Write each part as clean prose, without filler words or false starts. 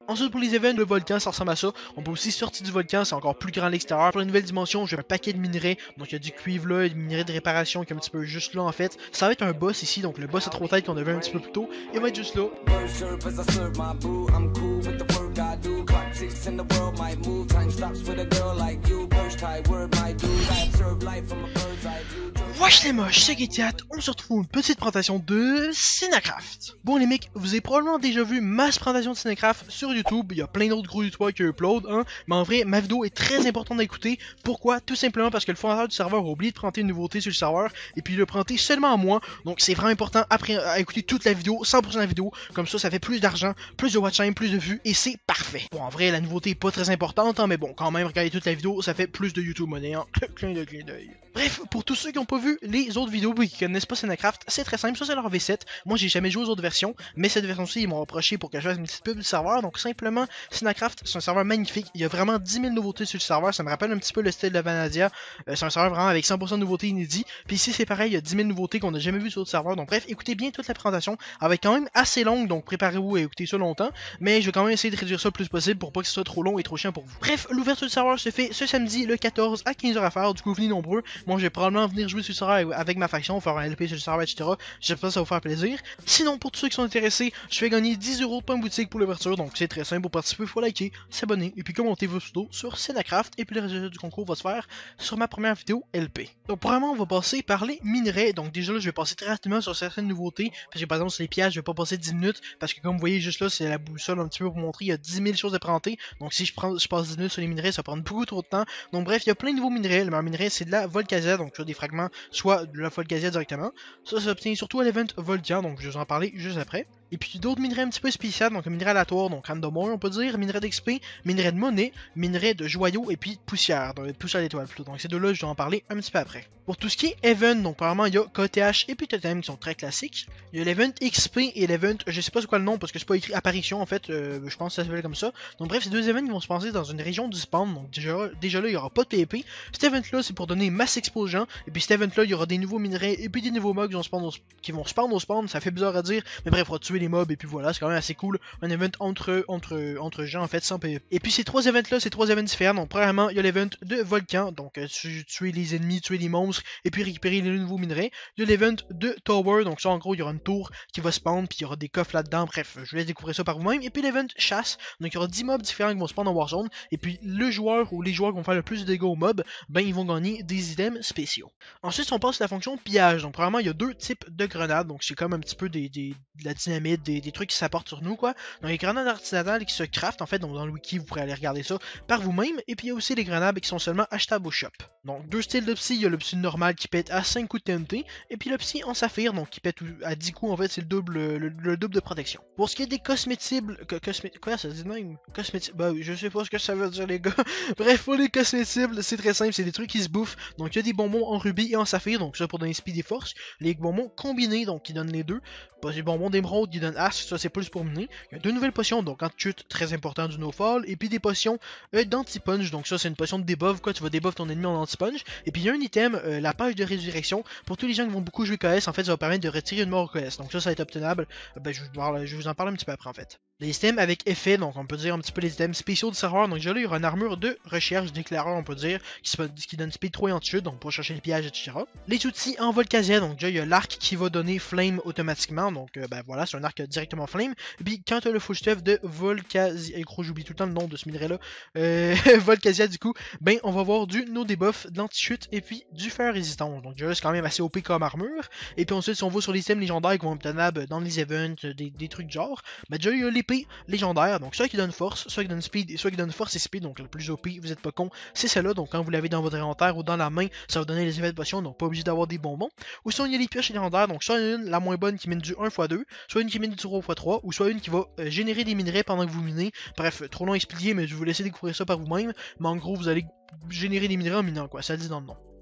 Ensuite pour les events, le volcan ça ressemble à ça. On peut aussi sortir du volcan, c'est encore plus grand à l'extérieur. Pour la nouvelle dimension, j'ai un paquet de minerais. Donc il y a du cuivre là, et du minerai de réparation qui est un petit peu juste là en fait. Ça va être un boss ici, donc le boss à 3 têtes qu'on avait un petit peu plus tôt, il va être juste là. Wesh les moches, c'est Getiat, on se retrouve pour une petite présentation de Cinecraft. Bon les mecs, vous avez probablement déjà vu ma présentation de Cinecraft sur YouTube, il y a plein d'autres gros youtubeurs qui upload, hein, mais en vrai, ma vidéo est très importante à écouter. Pourquoi? Tout simplement parce que le fondateur du serveur a oublié de présenter une nouveauté sur le serveur, et puis il l'a présenté seulement à moi, donc c'est vraiment important après à écouter toute la vidéo, 100% de la vidéo, comme ça fait plus d'argent, plus de watch time, plus de vues, et c'est parfait. Bon en vrai, la nouveauté est pas très importante, hein, mais bon, quand même, regardez toute la vidéo, ça fait plus de YouTube monnaie, hein. Clin d'œil. Bref, pour tous ceux qui n'ont pas vu les autres vidéos et qui connaissent pas Cinecraft, c'est très simple, ça c'est leur V7. Moi j'ai jamais joué aux autres versions, mais cette version-ci ils m'ont approché pour que je fasse une petite pub du serveur. Donc simplement, Cinecraft c'est un serveur magnifique, il y a vraiment 10 000 nouveautés sur le serveur, ça me rappelle un petit peu le style de Vanadia. C'est un serveur vraiment avec 100% de nouveautés inédites. Puis ici c'est pareil, il y a 10 000 nouveautés qu'on n'a jamais vues sur d'autres serveurs. Donc bref, écoutez bien toute la présentation, elle va être quand même assez longue, donc préparez-vous à écouter ça longtemps. Mais je vais quand même essayer de réduire ça le plus possible pour pas que ce soit trop long et trop chiant pour vous. Bref, l'ouverture du serveur se fait ce samedi le 14 à 15h à faire, du coup venez nombreux. Moi je vais probablement venir jouer sur le serveur avec ma faction, faire un LP sur le serveur, etc. J'espère que ça va vous faire plaisir. Sinon, pour tous ceux qui sont intéressés, je fais gagner 10€ de points boutique pour l'ouverture, donc c'est très simple. Pour participer, il faut liker, s'abonner et puis commenter vos pseudos sur Cinecraft. Et puis le résultat du concours va se faire sur ma première vidéo LP. Donc premièrement, on va passer par les minerais. Donc déjà là, je vais passer très rapidement sur certaines nouveautés. Parce que par exemple, sur les pièges, je vais pas passer 10 minutes. Parce que comme vous voyez juste là, c'est la boussole un petit peu pour montrer, il y a 10 000 choses à présenter. Donc si je passe 10 minutes sur les minerais, ça va prendre beaucoup trop de temps. Donc bref, il y a plein de nouveaux minerais. Le meilleur minerai, c'est de la Volcasia, donc tu as des fragments, soit de la Volcasia directement. Ça s'obtient surtout à l'event Volcan, donc je vais vous en parler juste après. Et puis d'autres minerais un petit peu spéciaux, donc un minerai aléatoire, donc random on peut dire, minerai d'XP, minerai de monnaie, minerai de joyaux et puis poussière, donc poussière d'étoile plutôt. Donc ces deux-là, je vais en parler un petit peu après. Pour tout ce qui est event, donc apparemment il y a KTH et puis Totem qui sont très classiques. Il y a l'event XP et l'event, je sais pas c'est quoi le nom parce que c'est pas écrit apparition en fait, je pense que ça s'appelle comme ça. Donc bref, ces deux events ils vont se passer dans une région du spawn, donc déjà là il y aura pas de PvP. Cet event là c'est pour donner masse expo aux gens, et puis cet event là il y aura des nouveaux minerais et puis des nouveaux mobs qui vont spawn au spawn, ça fait bizarre à dire, mais bref, on va tuer les mobs et puis voilà, c'est quand même assez cool. Un event entre gens en fait sans PvP. Et puis ces trois events là, c'est trois events différents. Donc premièrement, il y a l'event de volcan, donc tuer les ennemis, tuer les monstres et puis récupérer les nouveaux minerais. Il y a l'event de tower, donc ça en gros, il y aura une tour qui va spawn puis il y aura des coffres là-dedans. Bref, je vous laisse découvrir ça par vous-même. Et puis l'event chasse, donc il y aura 10 mobs différents qui vont spawn en Warzone et puis le joueur ou les joueurs qui vont faire le plus de dégâts aux mobs, ben ils vont gagner des items spéciaux. Ensuite, on passe à la fonction pillage. Donc premièrement, il y a deux types de grenades, donc c'est comme un petit peu de la dynamite, des trucs qui s'apportent sur nous quoi. Donc les grenades artisanales qui se craftent en fait, donc dans le wiki vous pourrez aller regarder ça par vous-même. Et puis il y a aussi les grenades qui sont seulement achetables au shop. Donc deux styles de psy, il y a le psy normal qui pète à 5 coups de TNT, et puis le psy en saphir, donc qui pète à 10 coups en fait, c'est le double de protection. Pour ce qui est des cosmétibles, quoi ça se dit même? Cosmétibles, bah oui, je sais pas ce que ça veut dire les gars. Bref, pour les cosmétibles, c'est très simple, c'est des trucs qui se bouffent. Donc il y a des bonbons en rubis et en saphir, donc ça pour donner speed et force. Les bonbons combinés, donc qui donnent les deux. Pas les bonbons d'émeraude qui donnent as, ça c'est plus pour miner. Il y a deux nouvelles potions, donc anti-chute, très important du no-fall, et puis des potions d'anti-punch, donc ça c'est une potion de debuff, quoi, tu vas debuff ton ennemi en anti-punch. Et puis il y a un item, la page de résurrection, pour tous les gens qui vont beaucoup jouer KS, en fait ça va permettre de retirer une mort au KS, donc ça va être obtenable, ben, je vais vous en parler un petit peu après en fait. Les items avec effet, donc on peut dire un petit peu les items spéciaux du serveur, donc déjà là il y aura une armure de recherche d'éclaireur on peut dire, qui donne speed 3 et anti-chute, donc pour chercher les pillages etc. Les outils en Volcasia, donc déjà il y a l'arc qui va donner flame automatiquement, donc ben voilà c'est un arc directement flame. Et puis quand tu as le full stuff de Volcasia, gros j'oublie tout le temps le nom de ce minerai là, Volcasia du coup, ben on va avoir du no debuff, de l'anti-chute et puis du fer résistance, donc déjà c'est quand même assez OP comme armure. Et puis ensuite si on va sur les items légendaires qui vont être obtenables dans les events, des trucs de genre, ben déjà il y a l'épée légendaire, donc soit qui donne force, soit qui donne speed, et soit qui donne force et speed, donc le plus OP, vous êtes pas con, c'est celle-là, donc quand vous l'avez dans votre inventaire ou dans la main, ça va donner les effets de potion, donc pas obligé d'avoir des bonbons. Ou sinon il y a les pioches légendaires, donc soit une, la moins bonne qui mine du 1x2, soit une qui mine du 0x3, ou soit une qui va générer des minerais pendant que vous minez. Bref, trop long à expliquer, mais je vais vous laisser découvrir ça par vous-même, mais en gros vous allez générer des minerais en minant quoi, ça le dit dans le nom.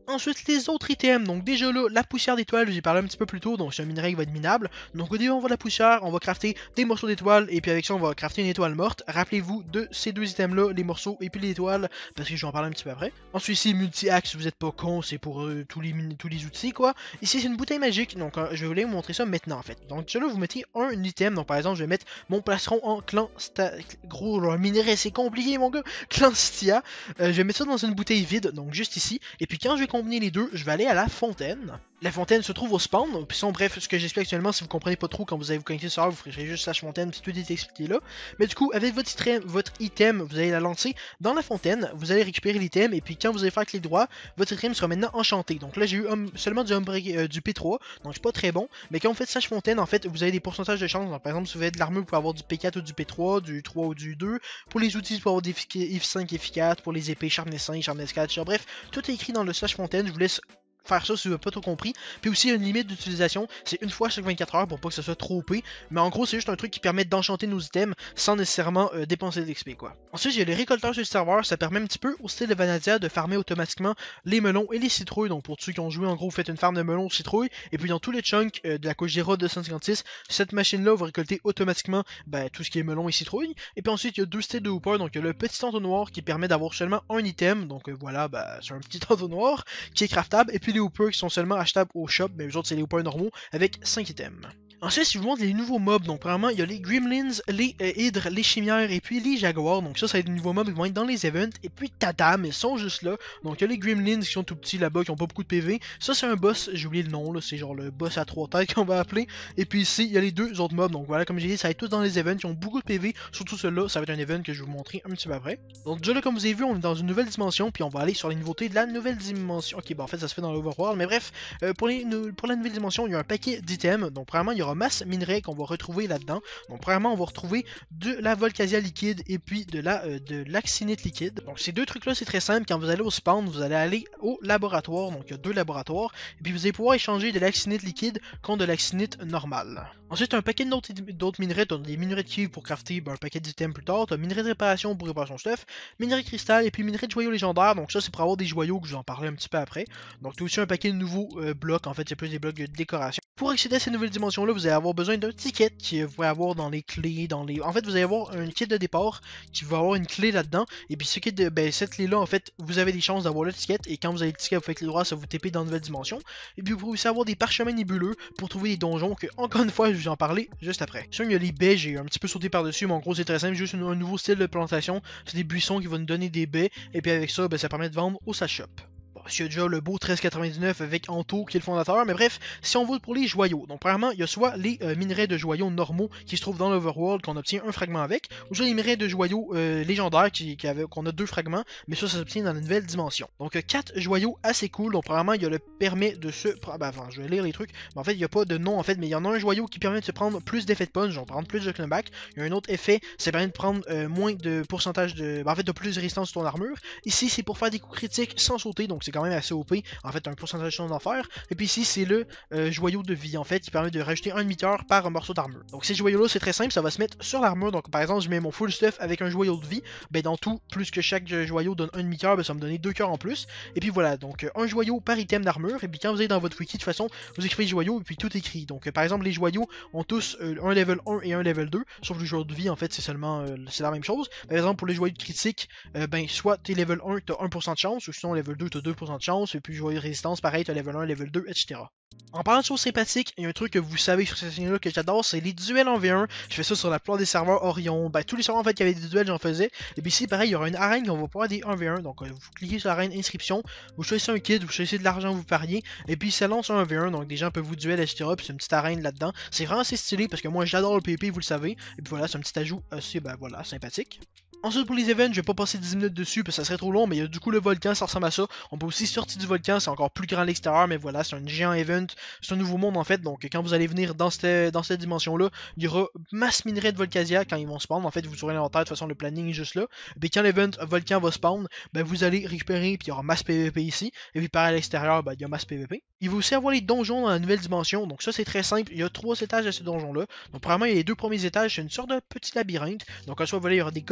Ensuite, les autres items, donc déjà là, la poussière d'étoile, j'ai parlé un petit peu plus tôt, donc c'est un minerai qui va être minable. Donc au début, on voit la poussière, on va crafter des morceaux d'étoile, et puis avec ça, on va crafter une étoile morte. Rappelez-vous de ces deux items-là, les morceaux et puis l'étoile, parce que je vais en parler un petit peu après. Ensuite, ici, multi-axe, vous êtes pas con, c'est pour tous les outils, quoi. Ici, c'est une bouteille magique, donc je vais vous montrer ça maintenant, en fait. Donc déjà là, vous mettez un item, donc par exemple, je vais mettre mon plastron en clan... Gros, le minerai, c'est compliqué, mon gars. Clan Stia. Je vais mettre ça dans une bouteille vide, donc juste ici. Et puis quand je vais combiner les deux, je vais aller à la fontaine. La fontaine se trouve au spawn. Puis bref, ce que j'explique actuellement, si vous comprenez pas trop quand vous allez vous connecter sur ça, vous ferez juste slash fontaine, puis tout est expliqué là. Mais du coup, avec votre item, vous allez la lancer dans la fontaine, vous allez récupérer l'item, et puis quand vous allez faire clic droit, votre item sera maintenant enchanté. Donc là, j'ai eu seulement du P3, donc c'est pas très bon. Mais quand vous faites slash fontaine, en fait, vous avez des pourcentages de chance. Donc, par exemple, si vous avez de l'armure, vous pouvez avoir du P4 ou du P3, du 3 ou du 2. Pour les outils, vous pouvez avoir des If5 efficaces, pour les épées, Sharpness 5, Sharpness 4, bref, tout est écrit dans le slash fontaine. Je vous laisse faire ça si vous n'avez pas trop compris. Puis aussi, il y a une limite d'utilisation, c'est une fois chaque 24 heures pour pas que ça soit trop OP. Mais en gros, c'est juste un truc qui permet d'enchanter nos items sans nécessairement dépenser de l'XP, quoi. Ensuite, il y a les récolteurs sur le serveur, ça permet un petit peu au style de Vanadium de farmer automatiquement les melons et les citrouilles. Donc pour ceux qui ont joué, en gros, vous faites une farm de melons, citrouilles, et puis dans tous les chunks de la Kojira 256, cette machine-là va récolter automatiquement tout ce qui est melon et citrouilles. Et puis ensuite, il y a deux styles de hooper, donc il y a le petit entonnoir qui permet d'avoir seulement un item, donc voilà, c'est un petit entonnoir qui est craftable, et puis les hoopers qui sont seulement achetables au shop, mais les autres c'est les hoopers normaux avec 5 items. Ensuite, si je vous montre les nouveaux mobs, donc vraiment il y a les Gremlins, les Hydres, les Chimères et puis les Jaguars. Donc ça va être des nouveaux mobs qui vont être dans les events. Et puis tadam, ils sont juste là. Donc il y a les Gremlins qui sont tout petits là-bas, qui ont pas beaucoup de PV. Ça c'est un boss, j'ai oublié le nom, là, c'est genre le boss à 3 têtes qu'on va appeler. Et puis ici, il y a les deux autres mobs. Donc voilà, comme j'ai dit, ça va être tous dans les events qui ont beaucoup de PV. Surtout ceux-là, ça va être un event que je vais vous montrer un petit peu après. Donc déjà là, comme vous avez vu, on est dans une nouvelle dimension. Puis on va aller sur les nouveautés de la nouvelle dimension. Ok, en fait ça se fait dans l'Overworld. Mais bref, pour la nouvelle dimension, il y a un paquet d'items. Donc vraiment, il y aura masse minerai qu'on va retrouver là-dedans. Donc premièrement, on va retrouver de la Volcasia liquide et puis de l'axinite liquide. Donc ces deux trucs-là, c'est très simple. Quand vous allez au spawn, vous allez aller au laboratoire. Donc il y a deux laboratoires. Et puis vous allez pouvoir échanger de l'axinite liquide contre de l'axinite normale. Ensuite, un paquet d'autres minerais. Tu as des minerais de cuivre pour crafter un paquet d'items plus tard. Tu as minerais de réparation pour réparer son stuff. Minerais de cristal et puis minerais de joyaux légendaires. Donc ça, c'est pour avoir des joyaux que je vais en parler un petit peu après. Donc tu as aussi un paquet de nouveaux blocs. En fait, c'est plus des blocs de décoration. Pour accéder à ces nouvelles dimensions-là, vous allez avoir besoin d'un ticket qui vous pouvez avoir dans les clés, En fait, vous allez avoir un kit de départ qui va avoir une clé là-dedans. Et puis ce kit de... cette clé-là, en fait, vous avez des chances d'avoir le ticket. Et quand vous avez le ticket, vous faites les droits, ça vous TP dans une nouvelle dimension. Et puis vous pouvez aussi avoir des parchemins nébuleux pour trouver des donjons que, encore une fois, je vais en parler juste après. Sinon, il y a les baies, j'ai un petit peu sauté par-dessus, mais en gros, c'est très simple, juste un nouveau style de plantation. C'est des buissons qui vont nous donner des baies. Et puis avec ça, ça permet de vendre au Sash Shop. Il y a déjà le beau 1399 avec Anto qui est le fondateur, mais bref, si on vote pour les joyaux, donc premièrement, il y a soit les minerais de joyaux normaux qui se trouvent dans l'Overworld qu'on obtient un fragment avec, ou soit les minerais de joyaux légendaires qu'on a deux fragments, mais ça s'obtient dans la nouvelle dimension. Donc 4 joyaux assez cool, donc premièrement, il y a le permet de se... Enfin, je vais lire les trucs, mais en fait, il n'y a pas de nom en fait, mais il y en a un joyau qui permet de se prendre plus d'effets de punch, donc prendre plus de comeback, il y a un autre effet, ça permet de prendre moins de pourcentage de... en fait, de plus de résistance sur ton armure. Ici, c'est pour faire des coups critiques sans sauter, donc c'est quand même assez OP, en fait un pourcentage de chance d'en faire. Et puis ici c'est le joyau de vie en fait qui permet de rajouter un demi-cœur par un morceau d'armure. Donc ces joyaux là c'est très simple, ça va se mettre sur l'armure. Donc par exemple je mets mon full stuff avec un joyau de vie, dans tout, plus que chaque joyau donne un demi-cœur, ça va me donner 2 cœurs en plus. Et puis voilà, donc un joyau par item d'armure. Et puis quand vous allez dans votre wiki, de toute façon vous écrivez joyau et puis tout écrit. Donc par exemple les joyaux ont tous un level 1 et un level 2, sauf le joyau de vie en fait c'est seulement c'est la même chose. Par exemple pour les joyaux de critique, soit t'es level 1 t'as 1% de chance, ou sinon level 2 t'as 2% de chance. Et puis joyau de résistance, pareil, t'as level 1, level 2, etc. En parlant de choses sympathiques, il y a un truc que vous savez sur cette chaîne-là que j'adore, c'est les duels en V1. Je fais ça sur la plupart des serveurs Orion. Tous les serveurs en fait qui avaient des duels, j'en faisais. Et puis ici, pareil, il y aura une arène où on va pouvoir des 1v1. Donc vous cliquez sur l'arène inscription, vous choisissez un kit, vous choisissez de l'argent, vous pariez. Et puis ça lance un 1v1, donc des gens peuvent vous duel, etc. Puis c'est une petite arène là-dedans. C'est vraiment assez stylé parce que moi j'adore le PvP, vous le savez. Et puis voilà, c'est un petit ajout assez, sympathique. Ensuite pour les events, je vais pas passer 10 minutes dessus parce que ça serait trop long, mais il y a du coup le volcan, ça ressemble à ça. On peut aussi sortir du volcan, c'est encore plus grand à l'extérieur, mais voilà, c'est un géant event, c'est un nouveau monde en fait. Donc quand vous allez venir dans cette dimension-là, il y aura masse minerai de Volcasia quand ils vont spawn. En fait, vous aurez l'inventaire, de toute façon le planning est juste là. Et puis quand l'event volcan va spawn, vous allez récupérer, puis il y aura masse PVP ici. Et puis par à l'extérieur, il y a masse PVP. Il va aussi avoir les donjons dans la nouvelle dimension, donc ça c'est très simple. Il y a 3 étages à ce donjon-là. Donc premièrement, il y a les 2 premiers étages, c'est une sorte de petit labyrinthe. Donc en soit, voilà, il y aura des coffres comme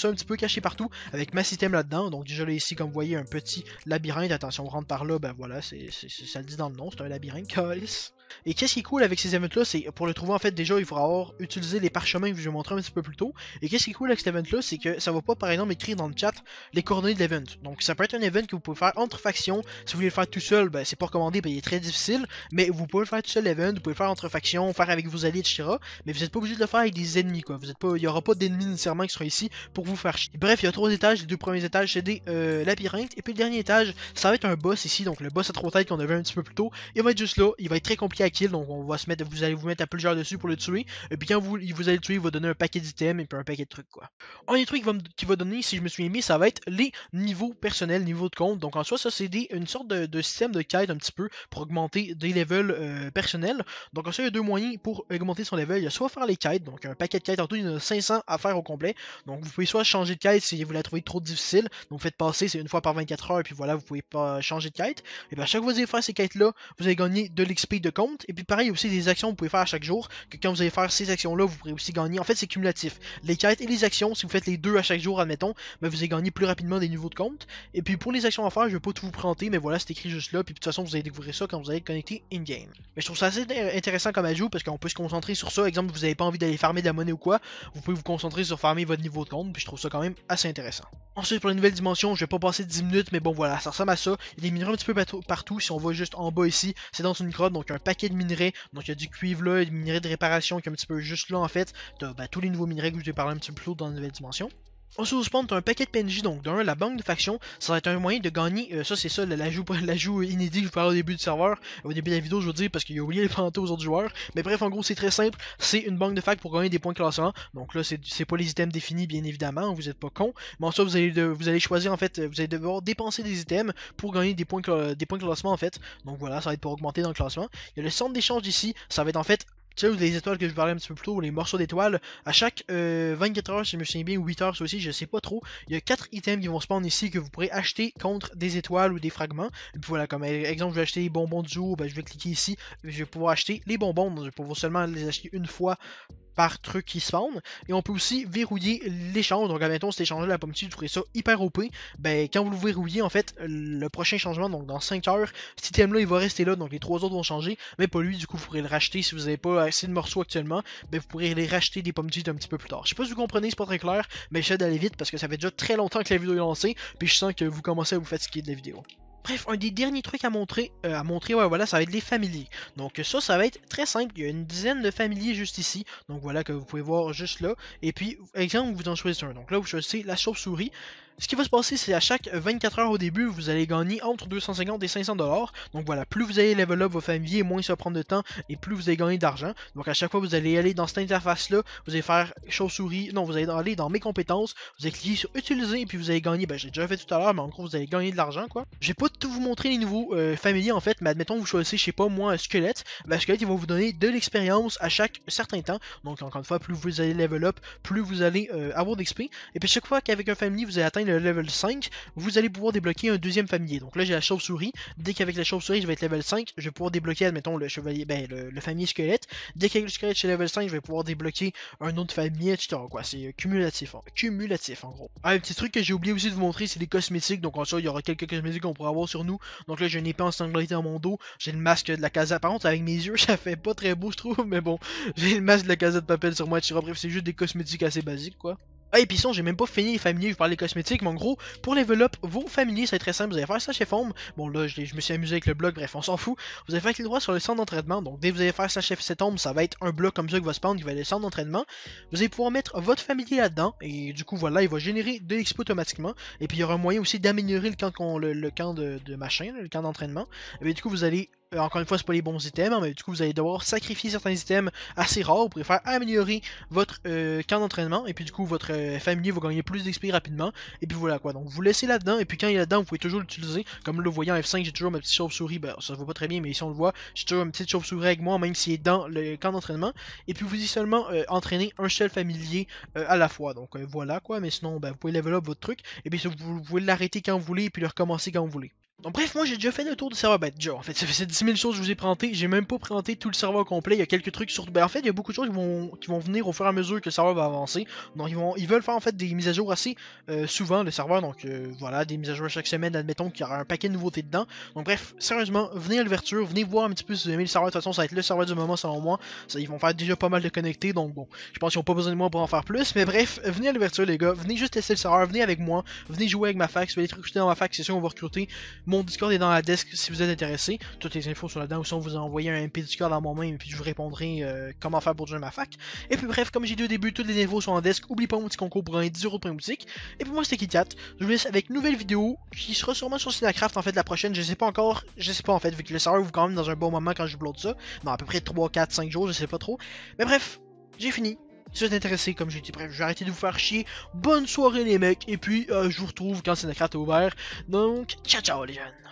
ça un petit peu caché partout avec ma système là-dedans. Donc déjà là ici comme vous voyez un petit labyrinthe, attention on rentre par là, ben voilà, ça le dit dans le nom, c'est un labyrinthe, calice. Et qu'est-ce qui est cool avec ces events là, c'est pour le trouver en fait déjà il faudra avoir utilisé les parchemins que je vous ai montré un petit peu plus tôt. Et qu'est-ce qui est cool avec cet event là, c'est que ça va pas par exemple écrire dans le chat les coordonnées de l'event. Donc ça peut être un event que vous pouvez faire entre factions. Si vous voulez le faire tout seul, ben c'est pas recommandé, ben il est très difficile. Mais vous pouvez le faire tout seul l'event, vous pouvez le faire entre factions, faire avec vos alliés, etc. Mais vous n'êtes pas obligé de le faire avec des ennemis quoi. Vous êtes pas, il y aura pas d'ennemis nécessairement qui seront ici pour vous faire chier. Bref, il y a 3 étages, les 2 premiers étages c'est des labyrinthes. Et puis le dernier étage, ça va être un boss ici. Donc le boss à 3 têtes qu'on avait un petit peu plus tôt. Il va être juste là, il va être très compliqué à kill. Donc on va se mettre, vous allez vous mettre à plusieurs dessus pour le tuer. Et puis quand vous allez le tuer, il va donner un paquet d'items et puis un paquet de trucs quoi. Un des trucs qu'il va donner, si je me suis mis, ça va être les niveaux personnels, niveaux de compte. Donc en soi, ça c'est une sorte de système de quête un petit peu pour augmenter des levels personnels. Donc en soi, il y a 2 moyens pour augmenter son level. Il y a soit faire les quêtes, donc un paquet de quêtes, en tout il y en a 500 à faire au complet. Donc vous pouvez soit changer de quête si vous la trouvez trop difficile. Donc faites passer, c'est une fois par 24 heures et puis voilà, vous pouvez pas changer de quête. Et bien à chaque fois que vous allez faire ces quêtes là, vous allez gagner de l'XP de compte. Et puis pareil, il y a aussi des actions que vous pouvez faire à chaque jour. Que quand vous allez faire ces actions là, vous pourrez aussi gagner. En fait, c'est cumulatif. Les quêtes et les actions, si vous faites les deux à chaque jour, admettons, ben vous allez gagner plus rapidement des niveaux de compte. Et puis pour les actions à faire, je vais pas tout vous présenter, mais voilà, c'est écrit juste là. Puis de toute façon, vous allez découvrir ça quand vous allez être connecté in-game. Mais je trouve ça assez intéressant comme ajout parce qu'on peut se concentrer sur ça. Exemple, vous n'avez pas envie d'aller farmer de la monnaie ou quoi, vous pouvez vous concentrer sur farmer votre niveau de compte. Puis je trouve ça quand même assez intéressant. Ensuite, pour la nouvelle dimension, je vais pas passer 10 minutes, mais bon voilà, ça ressemble à ça. Il y a des minerais un petit peu partout. Si on va juste en bas ici, c'est dans une grotte, donc un paquet de minerais. Donc il y a du cuivre là, des minerais de réparation qui est un petit peu juste là en fait. Ben, tous les nouveaux minerais que je vous ai parlé un petit peu plus tôt dans la nouvelle dimension. Ensuite au spawn, tu as un paquet de PNJ, donc d'un, la banque de faction, ça va être un moyen de gagner, ça c'est ça, l'ajout inédit que je vous parlais au début du serveur, au début de la vidéo je veux dire, parce qu'il a oublié de le présenter aux autres joueurs, mais bref en gros c'est très simple, c'est une banque de fac pour gagner des points de classement, donc là c'est pas les items définis bien évidemment, vous êtes pas con, mais en soi vous allez choisir en fait, vous allez devoir dépenser des items pour gagner des points de classement en fait, donc voilà ça va être pour augmenter dans le classement. Il y a le centre d'échange ici, ça va être en fait tu sais, les étoiles que je vous parlais un petit peu plus tôt, les morceaux d'étoiles, à chaque 24 heures, si je me souviens bien, ou 8 heures, ça aussi, je sais pas trop, il y a 4 items qui vont spawn ici que vous pourrez acheter contre des étoiles ou des fragments. Et puis voilà, comme exemple, je vais acheter les bonbons du jour, ben, je vais cliquer ici, je vais pouvoir acheter les bonbons, donc je vais pouvoir seulement les acheter une fois par truc qui spawn. Et on peut aussi verrouiller l'échange. Donc admettons cet échange la pomme, vous trouvez ça hyper OP. Ben quand vous le verrouillez en fait, le prochain changement, donc dans 5 heures, cet item là il va rester là, donc les 3 autres vont changer, mais pas lui, du coup vous pourrez le racheter si vous n'avez pas assez de morceaux actuellement, ben vous pourrez les racheter des pommes un petit peu plus tard. Je sais pas si vous comprenez, c'est pas très clair, mais j'essaie d'aller vite parce que ça fait déjà très longtemps que la vidéo est lancée, puis je sens que vous commencez à vous fatiguer de la vidéo. Bref, un des derniers trucs à montrer, ouais, voilà, ça va être les familiers. Donc ça va être très simple. Il y a une dizaine de familiers juste ici. Donc voilà, que vous pouvez voir juste là. Et puis, exemple, vous en choisissez un. Donc là, vous choisissez la chauve-souris. Ce qui va se passer, c'est à chaque 24 heures au début, vous allez gagner entre 250 et 500 $. Donc voilà, plus vous allez level up vos familiers, moins ça va prendre de temps et plus vous allez gagner d'argent. Donc à chaque fois, vous allez aller dans cette interface-là, vous allez faire chauve-souris, non, vous allez aller dans mes compétences, vous allez cliquer sur utiliser et puis vous allez gagner, ben j'ai déjà fait tout à l'heure, mais en gros, vous allez gagner de l'argent quoi. Je vais pas tout vous montrer les nouveaux familiers en fait, mais admettons que vous choisissez, je sais pas moi, un squelette, ben squelette il va vous donner de l'expérience à chaque certain temps. Donc encore une fois, plus vous allez level up, plus vous allez avoir d'XP. Et puis chaque fois qu'avec un familier, vous allez atteindre le level 5, vous allez pouvoir débloquer un deuxième familier. Donc là j'ai la chauve-souris, dès qu'avec la chauve-souris je vais être level 5, je vais pouvoir débloquer admettons le chevalier, ben le familier squelette. Dès qu'avec le squelette je suis level 5, je vais pouvoir débloquer un autre familier, etc. quoi. C'est cumulatif, cumulatif en gros. Ah, un petit truc que j'ai oublié aussi de vous montrer, c'est les cosmétiques. Donc en soi il y aura quelques cosmétiques qu'on pourra avoir sur nous. Donc là j'ai une épée ensanglantée dans mon dos, j'ai le masque de la Casa. Par contre avec mes yeux ça fait pas très beau je trouve, mais bon, j'ai le masque de la Casa de Papel sur moi, etc. Bref c'est juste des cosmétiques assez basiques quoi. Ah et puis sinon j'ai même pas fini les familiers, je vous parle des cosmétiques, mais en gros, pour level up vos familiers, c'est très simple, vous allez faire ça chez Foam. Bon là je me suis amusé avec le bloc, bref on s'en fout. Vous allez faire clic droit sur le centre d'entraînement, donc dès que vous allez faire ça chez Foam, ça va être un bloc comme ça qui va spawn, qui va être le centre d'entraînement. Vous allez pouvoir mettre votre familier là-dedans, et du coup voilà, il va générer de l'XP automatiquement. Et puis il y aura un moyen aussi d'améliorer le camp, le camp de machin, le camp d'entraînement. Et bien du coup vous allez encore une fois, c'est pas les bons items, mais du coup, vous allez devoir sacrifier certains items assez rares. Vous pourrez faire améliorer votre camp d'entraînement. Et puis, du coup, votre familier va gagner plus d'XP rapidement. Et puis, voilà quoi. Donc, vous laissez là-dedans. Et puis, quand il est là-dedans, vous pouvez toujours l'utiliser. Comme là, vous voyez en F5, j'ai toujours ma petite chauve-souris. Ben, ça se voit pas très bien, mais ici, on le voit. J'ai toujours une petite chauve-souris avec moi, même s'il est dans le camp d'entraînement. Et puis, vous y seulement entraîner un seul familier à la fois. Donc, voilà quoi. Mais sinon, ben, vous pouvez level up votre truc. Et puis, vous pouvez l'arrêter quand vous voulez. Et puis, le recommencer quand vous voulez. Donc bref, moi j'ai déjà fait le tour du serveur, ben déjà, en fait, ça fait 10 000 choses que je vous ai présenté, j'ai même pas présenté tout le serveur complet, il y a quelques trucs sur... Ben en fait, il y a beaucoup de choses qui vont venir au fur et à mesure que le serveur va avancer, donc ils veulent faire en fait des mises à jour assez souvent, le serveur, donc voilà, des mises à jour chaque semaine, admettons qu'il y aura un paquet de nouveautés dedans, donc bref, sérieusement, venez à l'ouverture, venez voir un petit peu si vous aimez le serveur, de toute façon ça va être le serveur du moment selon moi, ça, ils vont faire déjà pas mal de connectés, donc bon, je pense qu'ils ont pas besoin de moi pour en faire plus, mais bref, venez à l'ouverture les gars, venez juste tester le serveur, venez avec moi, venez jouer avec ma fac, si vous allez recruter dans ma fac, c'est sûr on va recruter. Mon Discord est dans la desk si vous êtes intéressé. Toutes les infos sont là-dedans. Ou sinon, vous envoyez un MP Discord dans mon main et puis je vous répondrai comment faire pour joindre ma fac. Et puis bref, comme j'ai dit au début, toutes les infos sont en desk. N'oubliez pas mon petit concours pour gagner 10€ de point boutique. Et puis moi, c'était KitKat. Je vous laisse avec une nouvelle vidéo qui sera sûrement sur Cinecraft en fait la prochaine. Je sais pas encore. Je sais pas en fait, vu que le serveur vous quand même dans un bon moment quand je upload ça. Dans à peu près 3, 4, 5 jours, je sais pas trop. Mais bref, j'ai fini. Si vous êtes intéressé, comme j'ai dit, bref, je vais arrêter de vous faire chier. Bonne soirée les mecs, et puis je vous retrouve quand Cinecraft est ouvert. Donc, ciao ciao les jeunes.